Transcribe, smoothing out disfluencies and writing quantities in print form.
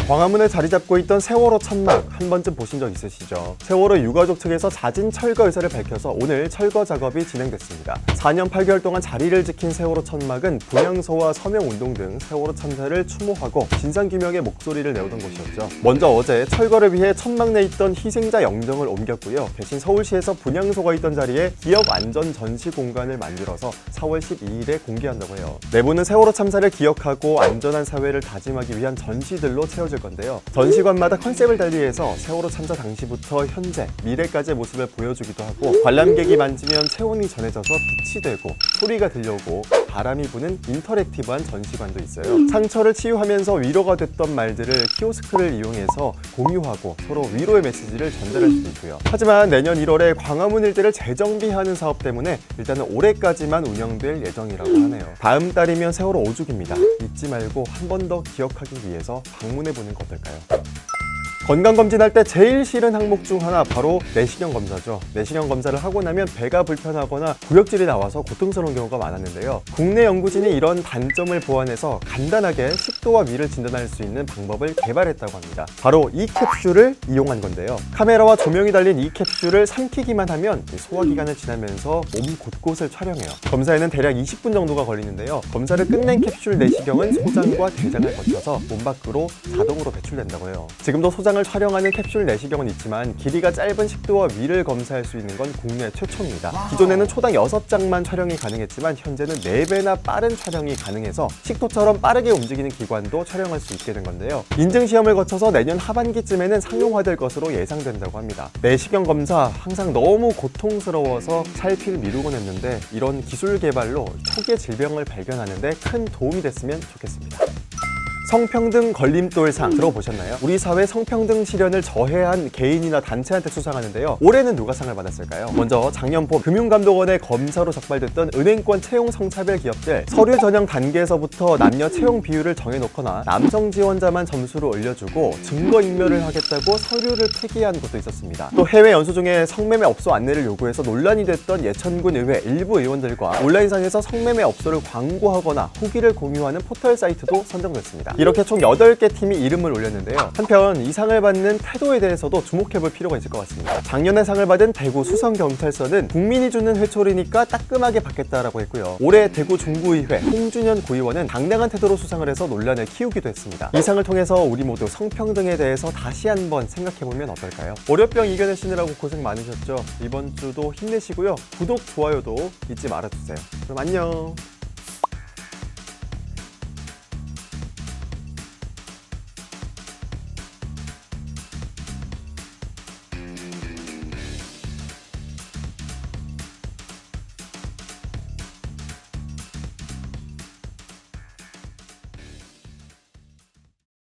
광화문에 자리 잡고 있던 세월호 천막 한 번쯤 보신 적 있으시죠? 세월호 유가족 측에서 잦은 철거 의사를 밝혀서 오늘 철거 작업이 진행됐습니다. 4년 8개월 동안 자리를 지킨 세월호 천막은 분향소와 서명운동 등 세월호 참사를 추모하고 진상규명의 목소리를 내오던 곳이었죠. 먼저 어제 철거를 위해 천막 내 있던 희생자 영정을 옮겼고요. 대신 서울시에서 분향소가 있던 자리에 기억 안전 전시 공간을 만들어서 4월 12일에 공개한다고 해요. 내부는 세월호 참사를 기억하고 안전한 사회를 다짐하기 위한 전시들로 채워질 건데요. 전시관마다 컨셉을 달리해서 세월호 참사 당시부터 현재, 미래까지의 모습을 보여주기도 하고 관람객이 만지면 체온이 전해져서 빛이 되고 소리가 들려오고 바람이 부는 인터랙티브한 전시관도 있어요. 상처를 치유하면서 위로가 됐던 말들을 키오스크를 이용해서 공유하고 서로 위로의 메시지를 전달할 수도 있고요. 하지만 내년 1월에 광화문 일대를 재정비하는 사업 때문에 일단은 올해까지만 운영될 예정이라고 하네요. 다음 달이면 세월호 5주기입니다. 잊지 말고 한 번 더 기억하기 위해서 방문해보는 거 어떨까요? 건강검진할 때 제일 싫은 항목 중 하나 바로 내시경 검사죠. 내시경 검사를 하고 나면 배가 불편하거나 구역질이 나와서 고통스러운 경우가 많았는데요. 국내 연구진이 이런 단점을 보완해서 간단하게 식도와 위를 진단할 수 있는 방법을 개발했다고 합니다. 바로 이 캡슐을 이용한 건데요. 카메라와 조명이 달린 이 캡슐을 삼키기만 하면 소화기관을 지나면서 몸 곳곳을 촬영해요. 검사에는 대략 20분 정도가 걸리는데요. 검사를 끝낸 캡슐 내시경은 소장과 대장을 거쳐서 몸 밖으로 자동으로 배출된다고 해요. 지금도 소장을 촬영하는 캡슐 내시경은 있지만 길이가 짧은 식도와 위를 검사할 수 있는 건 국내 최초입니다. 기존에는 초당 6장만 촬영이 가능했지만 현재는 4배나 빠른 촬영이 가능해서 식도처럼 빠르게 움직이는 기관도 촬영할 수 있게 된 건데요. 인증시험을 거쳐서 내년 하반기쯤에는 상용화될 것으로 예상된다고 합니다. 내시경 검사 항상 너무 고통스러워서 살필 미루곤 했는데 이런 기술 개발로 초기의 질병을 발견하는 데 큰 도움이 됐으면 좋겠습니다. 성평등 걸림돌상 들어보셨나요? 우리 사회 성평등 실현을 저해한 개인이나 단체한테 수상하는데요. 올해는 누가 상을 받았을까요? 먼저 작년 봄 금융감독원의 검사로 적발됐던 은행권 채용 성차별 기업들, 서류 전형 단계에서부터 남녀 채용 비율을 정해놓거나 남성 지원자만 점수를 올려주고 증거인멸을 하겠다고 서류를 폐기한 것도 있었습니다. 또 해외 연수 중에 성매매 업소 안내를 요구해서 논란이 됐던 예천군 의회 일부 의원들과 온라인상에서 성매매 업소를 광고하거나 후기를 공유하는 포털 사이트도 선정됐습니다. 이렇게 총 8개 팀이 이름을 올렸는데요. 한편 이 상을 받는 태도에 대해서도 주목해볼 필요가 있을 것 같습니다. 작년에 상을 받은 대구 수성경찰서는 국민이 주는 회초리니까 따끔하게 받겠다라고 했고요. 올해 대구 중구의회 홍준현 구의원은 당당한 태도로 수상을 해서 논란을 키우기도 했습니다. 이 상을 통해서 우리 모두 성평등에 대해서 다시 한번 생각해보면 어떨까요? 월요병 이겨내시느라고 고생 많으셨죠? 이번 주도 힘내시고요. 구독, 좋아요도 잊지 말아주세요. 그럼 안녕!